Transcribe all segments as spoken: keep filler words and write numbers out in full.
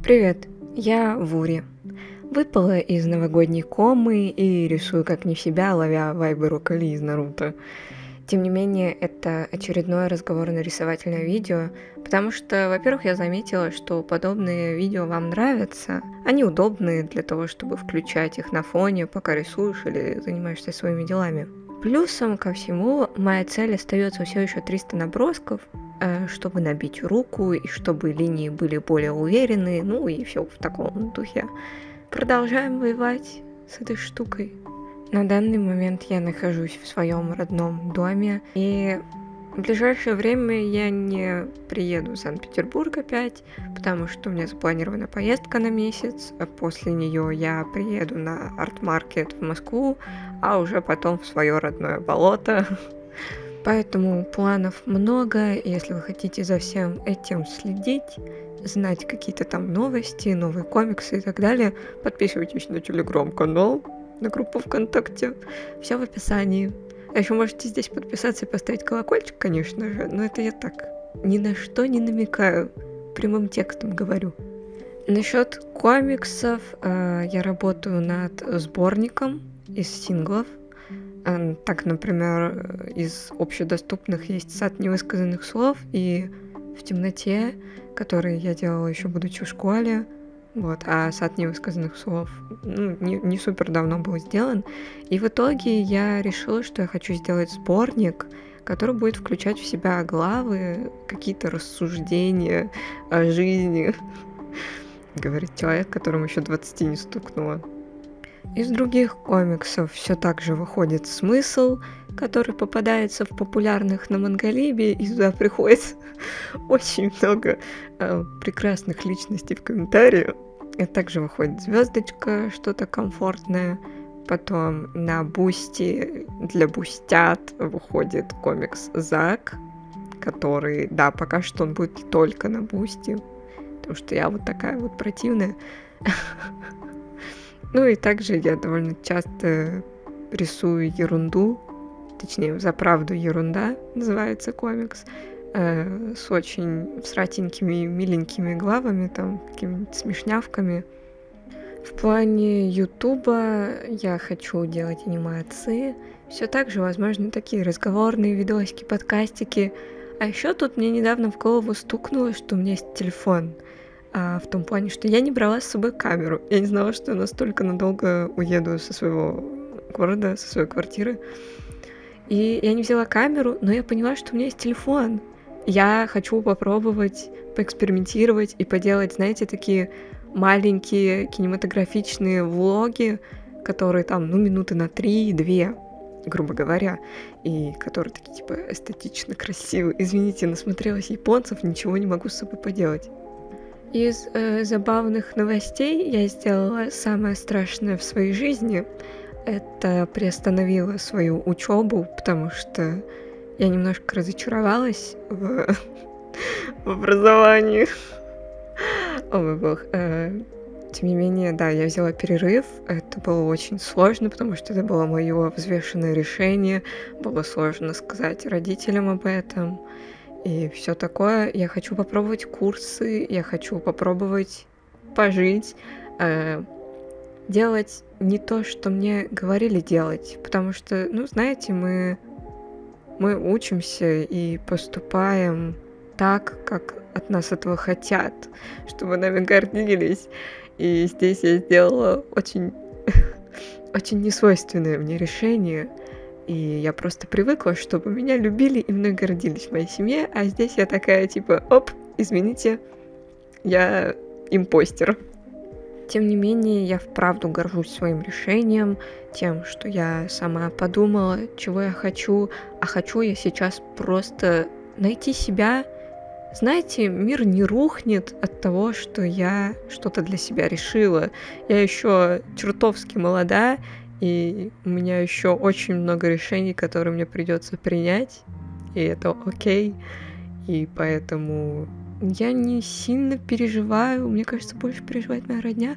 Привет, я Вури. Выпала из новогодней комы и рисую как не в себя, ловя вайбы Рокали из Наруто. Тем не менее, это очередное разговорно-рисовательное видео, потому что, во-первых, я заметила, что подобные видео вам нравятся. Они удобные для того, чтобы включать их на фоне, пока рисуешь или занимаешься своими делами. Плюсом ко всему, моя цель остается все еще триста набросков, чтобы набить руку и чтобы линии были более уверенные, ну и все в таком духе. Продолжаем воевать с этой штукой. На данный момент я нахожусь в своем родном доме, и в ближайшее время я не приеду в Санкт-Петербург опять, потому что у меня запланирована поездка на месяц, а после нее я приеду на арт-маркет в Москву, а уже потом в свое родное болото. Поэтому планов много, и если вы хотите за всем этим следить, знать какие-то там новости, новые комиксы и так далее, подписывайтесь на телеграм-канал, на группу ВКонтакте, все в описании. А еще можете здесь подписаться и поставить колокольчик, конечно же, но это я так, ни на что не намекаю, прямым текстом говорю. Насчет комиксов, э, я работаю над сборником из синглов. Так, например, из общедоступных есть «Сад невысказанных слов» и «В темноте», которые я делала еще будучи в школе. Вот, а «Сад невысказанных слов» ну, не, не супер давно был сделан. И в итоге я решила, что я хочу сделать сборник, который будет включать в себя главы, какие-то рассуждения о жизни. Говорит человек, которому еще двадцати не стукнуло. Из других комиксов все так же выходит «Смысл», который попадается в популярных на Монголибе, и сюда приходит очень много э, прекрасных личностей в комментариях. И также выходит «Звездочка», что-то комфортное. Потом на Бусти для бустят выходит комикс «Зак», который, да, пока что он будет не только на Бусти, потому что я вот такая вот противная. Ну и также я довольно часто рисую ерунду, точнее, взаправду ерунда называется комикс, э, с очень сратенькими, миленькими главами, там, какими-нибудь смешнявками. В плане ютуба я хочу делать анимации, все так же, возможно, такие разговорные видосики, подкастики. А еще тут мне недавно в голову стукнуло, что у меня есть телефон. А, в том плане, что я не брала с собой камеру. Я не знала, что я настолько надолго уеду со своего города, со своей квартиры. И я не взяла камеру, но я поняла, что у меня есть телефон. Я хочу попробовать поэкспериментировать и поделать, знаете, такие маленькие кинематографичные влоги, которые там, ну, минуты на три-две, грубо говоря, и которые такие, типа, эстетично красивые. Извините, насмотрелась японцев, ничего не могу с собой поделать. Из э, забавных новостей я сделала самое страшное в своей жизни. Это приостановила свою учебу, потому что я немножко разочаровалась в, в образовании. О мой бог. Э, тем не менее, да, я взяла перерыв. Это было очень сложно, потому что это было мое взвешенное решение. Было сложно сказать родителям об этом. И все такое. Я хочу попробовать курсы, я хочу попробовать пожить, э, делать не то, что мне говорили делать, потому что, ну, знаете, мы, мы учимся и поступаем так, как от нас этого хотят, чтобы нами гордились. И здесь я сделала очень, очень несвойственное мне решение. И я просто привыкла, чтобы меня любили и мной гордились в моей семье, а здесь я такая, типа, оп, извините, я импостер. Тем не менее, я вправду горжусь своим решением, тем, что я сама подумала, чего я хочу, а хочу я сейчас просто найти себя. Знаете, мир не рухнет от того, что я что-то для себя решила. Я еще чертовски молода, и у меня еще очень много решений, которые мне придется принять, и это окей. И поэтому я не сильно переживаю. Мне кажется, больше переживает моя родня.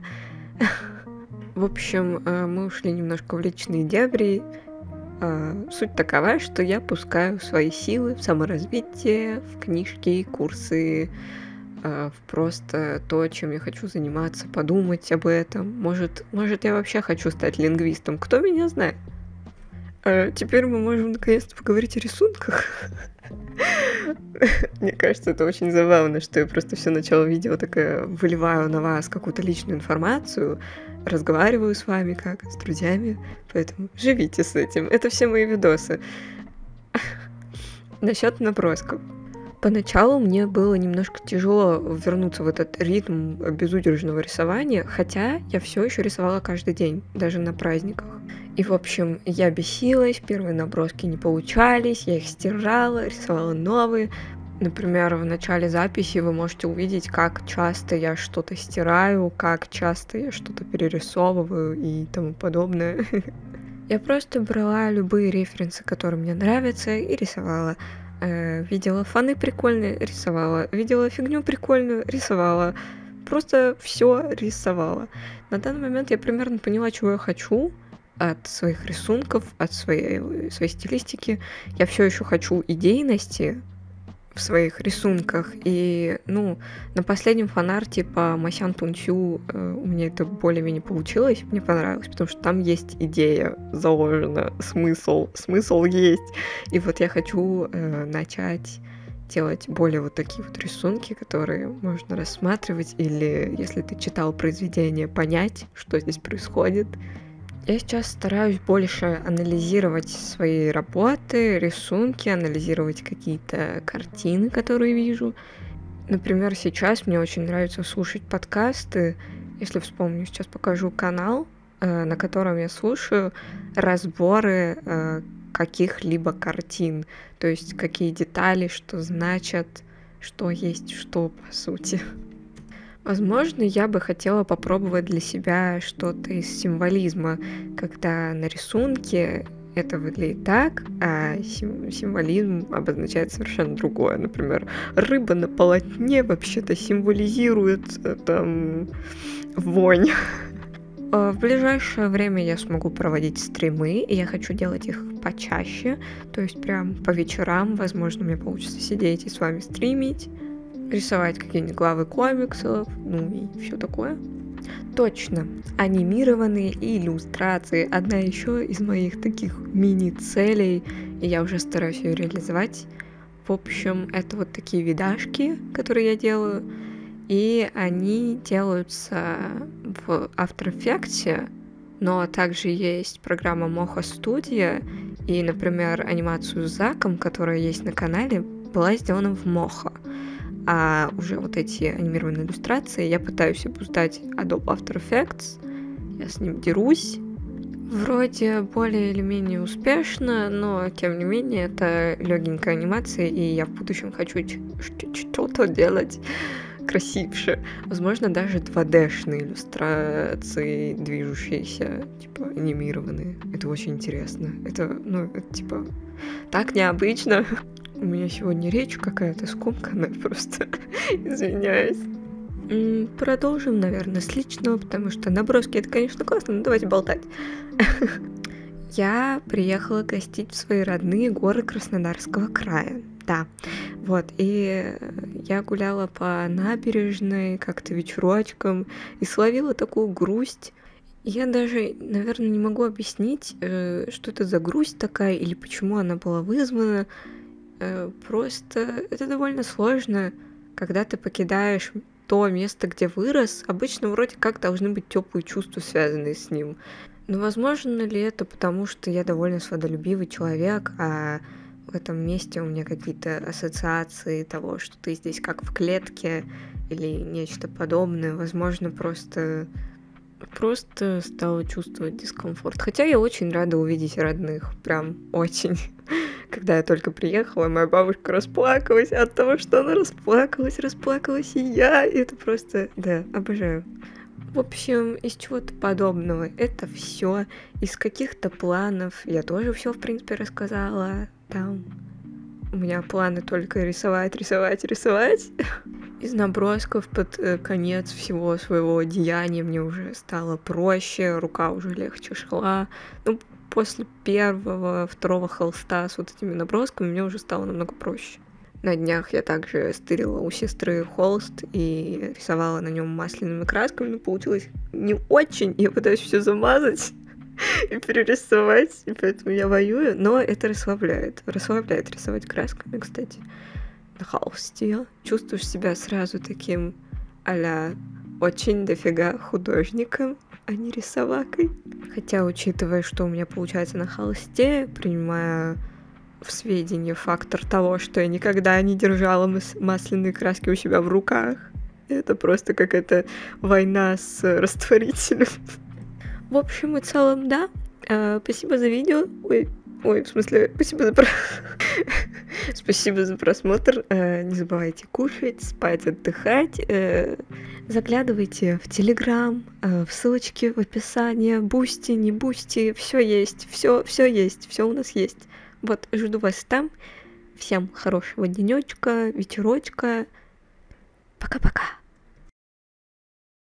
В общем, мы ушли немножко в личные дебри. Суть такова, что я пускаю свои силы в саморазвитие, в книжки, курсы, э, в просто то, чем я хочу заниматься, подумать об этом. Может, может, я вообще хочу стать лингвистом, кто меня знает? А теперь мы можем наконец-то поговорить о рисунках. Мне кажется, это очень забавно, что я просто все начало видео такая выливаю на вас какую-то личную информацию, разговариваю с вами как с друзьями, поэтому живите с этим. Это все мои видосы. Насчет набросков. Поначалу мне было немножко тяжело вернуться в этот ритм безудержного рисования, хотя я все еще рисовала каждый день, даже на праздниках. И, в общем, я бесилась, первые наброски не получались, я их стирала, рисовала новые. Например, в начале записи вы можете увидеть, как часто я что-то стираю, как часто я что-то перерисовываю и тому подобное. Я просто брала любые референсы, которые мне нравятся, и рисовала. Видела фаны прикольные, рисовала. Видела фигню прикольную, рисовала. Просто все рисовала. На данный момент я примерно поняла, чего я хочу от своих рисунков, от своей, своей стилистики. Я все еще хочу идейности в своих рисунках. И, ну, на последнем фанарте по Масян Тунсю э, у меня это более-менее получилось. Мне понравилось, потому что там есть идея заложена, смысл. Смысл есть. И вот я хочу э, начать делать более вот такие вот рисунки, которые можно рассматривать, или, если ты читал произведение, понять, что здесь происходит. Я сейчас стараюсь больше анализировать свои работы, рисунки, анализировать какие-то картины, которые вижу. Например, сейчас мне очень нравится слушать подкасты. Если вспомню, сейчас покажу канал, на котором я слушаю разборы каких-либо картин. То есть какие детали, что значат, что есть что, по сути. Возможно, я бы хотела попробовать для себя что-то из символизма, когда на рисунке это выглядит так, а сим- символизм обозначает совершенно другое. Например, рыба на полотне вообще-то символизирует там вонь. В ближайшее время я смогу проводить стримы, и я хочу делать их почаще, то есть прям по вечерам, возможно, мне получится сидеть и с вами стримить, рисовать какие-нибудь главы комиксов, ну и все такое. Точно, анимированные иллюстрации. Одна еще из моих таких мини-целей, и я уже стараюсь ее реализовать. В общем, это вот такие видашки, которые я делаю, и они делаются в After Effects, но также есть программа Mocha Studio, и, например, анимацию с Заком, которая есть на канале, была сделана в Mocha. А уже вот эти анимированные иллюстрации я пытаюсь обуздать Adobe After Effects. Я с ним дерусь. Вроде более или менее успешно, но тем не менее это легенькая анимация, и я в будущем хочу что-то делать красивше. Возможно, даже два дэ-шные иллюстрации, движущиеся, типа анимированные. Это очень интересно. Это, ну, это типа так необычно. У меня сегодня речь какая-то скомканная, просто извиняюсь. Продолжим, наверное, с личного, потому что наброски это, конечно, классно, но давайте болтать. Я приехала гостить в свои родные горы Краснодарского края. Да, вот, и я гуляла по набережной как-то вечерочком и словила такую грусть. Я даже, наверное, не могу объяснить, что это за грусть такая или почему она была вызвана. Просто это довольно сложно, когда ты покидаешь то место, где вырос. Обычно вроде как должны быть теплые чувства, связанные с ним. Но возможно ли это потому, что я довольно свободолюбивый человек, а в этом месте у меня какие-то ассоциации того, что ты здесь как в клетке или нечто подобное. Возможно, просто просто стала чувствовать дискомфорт. Хотя я очень рада увидеть родных, прям очень. Когда я только приехала, моя бабушка расплакалась от того, что она расплакалась, расплакалась и я. И это просто, да, обожаю. В общем, из чего-то подобного. Это все из каких-то планов. Я тоже все, в принципе, рассказала. Там у меня планы только рисовать, рисовать, рисовать. Из набросков под конец всего своего деяния мне уже стало проще, рука уже легче шла. Ну, после первого, второго холста с вот этими набросками мне уже стало намного проще. На днях я также стырила у сестры холст и рисовала на нем масляными красками, но получилось не очень. Я пытаюсь все замазать и перерисовать, и поэтому я воюю, но это расслабляет. Расслабляет рисовать красками, кстати. На холсте чувствуешь себя сразу таким а-ля очень дофига художником, а не рисовакой. Хотя, учитывая, что у меня получается на холсте, принимая в сведение фактор того, что я никогда не держала мас- масляные краски у себя в руках, это просто какая-то война с растворителем. В общем и целом, да. А, спасибо за видео. Ой, ой, в смысле, спасибо за про... Спасибо за просмотр. А, не забывайте кушать, спать, отдыхать. А, заглядывайте в Телеграм, а, в ссылочки в описании. Бусти, не бусти, все есть, все, все есть, все у нас есть. Вот, жду вас там. Всем хорошего денечка, вечерочка. Пока-пока.